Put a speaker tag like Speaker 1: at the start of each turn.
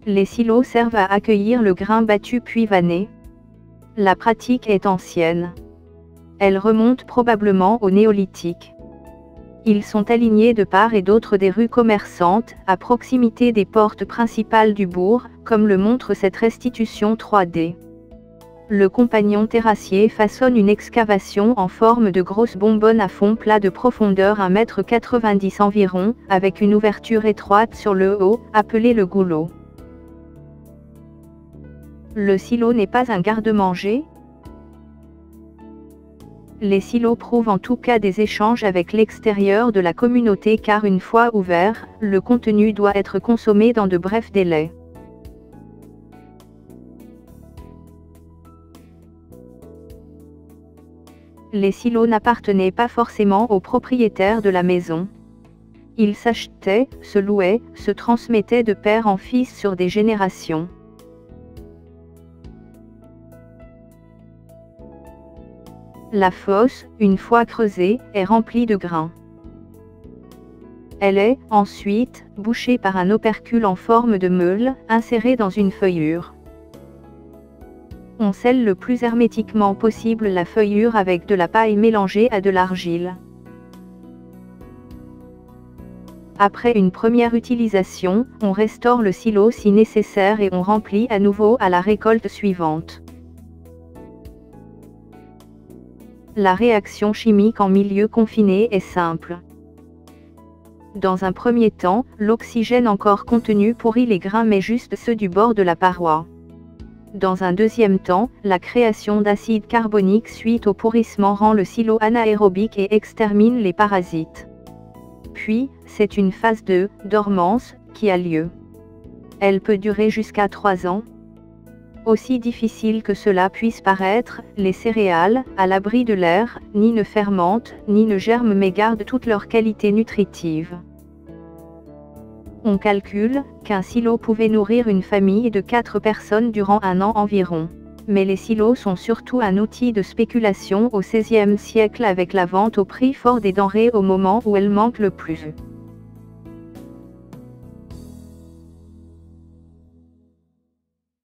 Speaker 1: Les silos servent à accueillir le grain battu puis vanné. La pratique est ancienne. Elle remonte probablement au néolithique. Ils sont alignés de part et d'autre des rues commerçantes, à proximité des portes principales du bourg, comme le montre cette restitution 3D. Le compagnon terrassier façonne une excavation en forme de grosse bonbonne à fond plat de profondeur 1,90 m environ, avec une ouverture étroite sur le haut, appelée le goulot. Le silo n'est pas un garde-manger? Les silos prouvent en tout cas des échanges avec l'extérieur de la communauté car une fois ouvert, le contenu doit être consommé dans de brefs délais. Les silos n'appartenaient pas forcément aux propriétaires de la maison. Ils s'achetaient, se louaient, se transmettaient de père en fils sur des générations. La fosse, une fois creusée, est remplie de grains. Elle est, ensuite, bouchée par un opercule en forme de meule, inséré dans une feuillure. On scelle le plus hermétiquement possible la feuillure avec de la paille mélangée à de l'argile. Après une première utilisation, on restaure le silo si nécessaire et on remplit à nouveau à la récolte suivante. La réaction chimique en milieu confiné est simple. Dans un premier temps, l'oxygène encore contenu pourrit les grains mais juste ceux du bord de la paroi. Dans un deuxième temps, la création d'acide carbonique suite au pourrissement rend le silo anaérobique et extermine les parasites. Puis, c'est une phase de dormance qui a lieu. Elle peut durer jusqu'à 3 ans. Aussi difficile que cela puisse paraître, les céréales, à l'abri de l'air, ni ne fermentent, ni ne germent mais gardent toutes leurs qualités nutritives. On calcule qu'un silo pouvait nourrir une famille de 4 personnes durant 1 an environ. Mais les silos sont surtout un outil de spéculation au XVIe siècle avec la vente au prix fort des denrées au moment où elles manquent le plus.